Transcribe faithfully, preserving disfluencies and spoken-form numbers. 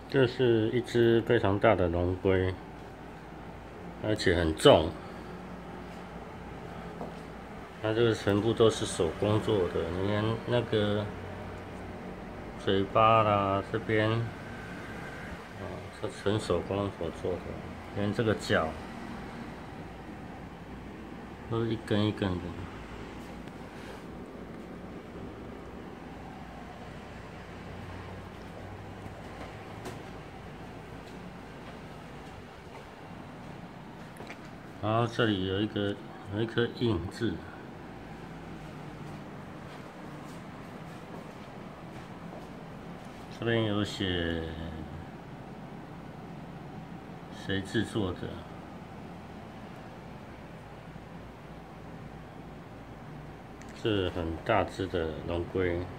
这是一只非常大的龙龟，而且很重。它这个全部都是手工做的，你看那个嘴巴啦，这边啊，是纯手工所做的，连这个脚都是一根一根的。然后这里有一个有一颗印字，这边有写谁制作的。是很大只的龙龟。